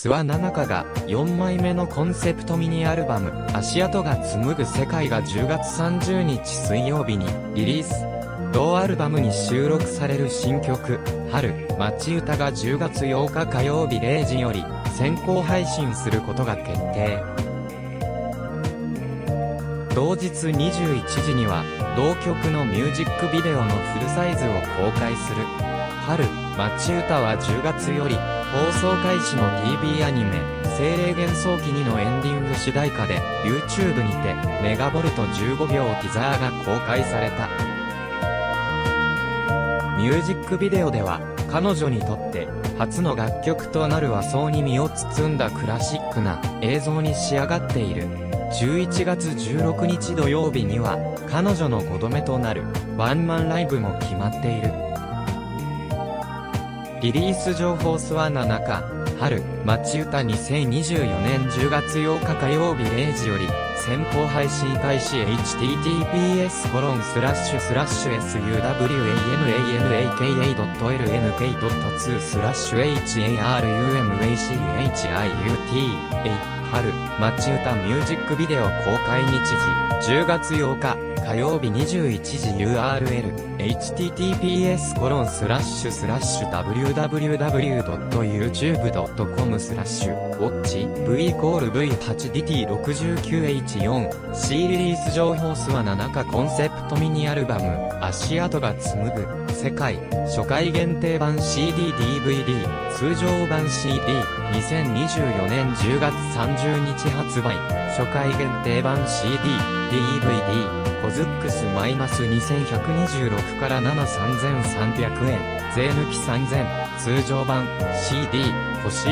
諏訪奈々香が4枚目のコンセプトミニアルバム足跡が紡ぐ世界が10月30日水曜日にリリース。同アルバムに収録される新曲春街歌が10月8日火曜日0時より先行配信することが決定。同日21時には同曲のミュージックビデオのフルサイズを公開する。春街歌は10月より放送開始の TV アニメ精霊幻想記2のエンディング主題歌で YouTube にてメガボルト15秒ティザーが公開された。ミュージックビデオでは彼女にとって初の楽曲となる和装に身を包んだクラシックな映像に仕上がっている。11月16日土曜日には彼女の5度目となるワンマンライブも決まっている。リリース情報諏訪奈々香春街歌2024年10月8日火曜日0時より先行配信開始。 https://swlnk.lnk.2/LNK./harumachIUT 春街歌ミュージックビデオ公開日時10月8日火曜日21時 URL https://www.youtube.com/watch v-v8dt69h4 C リリース情報諏訪奈々香コンセプトミニアルバム足跡が紡ぐ世界初回限定版 CD/DVD 通常版 CD2024 年10月30日発売初回限定版 CD/DVDコズックス -2126 から7,3300円税抜き3000通常版 CD 星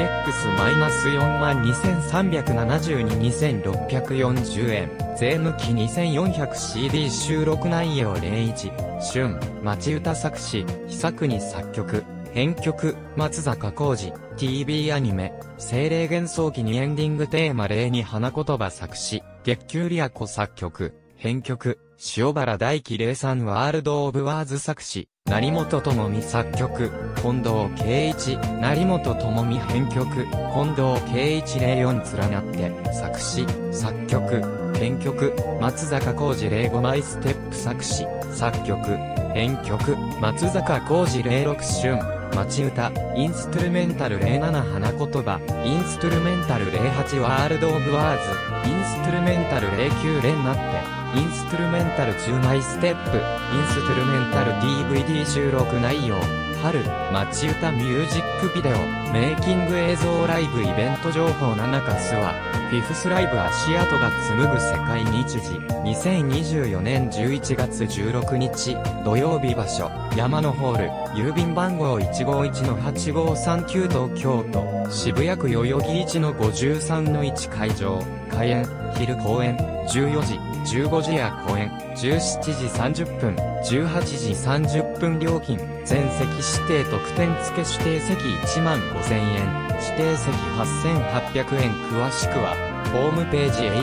X-42372,640 円税抜き 2400CD 収録内容01春街歌作詞久国作曲編曲松坂浩二 TV アニメ精霊幻想記にエンディングテーマ02花言葉作詞月給リア子作曲編曲塩原大樹03ワールドオブワーズ作詞成本智美作曲近藤圭一成本智美編曲近藤圭一04連なって作詞作曲編曲松坂浩二05マイステップ作詞作曲編曲松坂浩二06春街歌インストゥルメンタル07花言葉インストゥルメンタル08ワールドオブワーズインストゥルメンタル09連なってインストゥルメンタル10マイステップインストゥルメンタル DVD 収録内容春街歌ミュージックビデオメイキング映像ライブイベント情報7日諏訪フィフスライブ足跡が紡ぐ世界日時2024年11月16日土曜日場所山のホール郵便番号 151-8539 東京都渋谷区代々木 1-53-1 会場開演昼公演14時15時や公演17時30分18時30分料金全席指定特典付指定席15,000円指定席8,800円詳しくはホームページ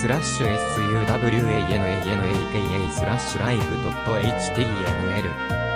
https://columbia.jp/suwanaka/live.html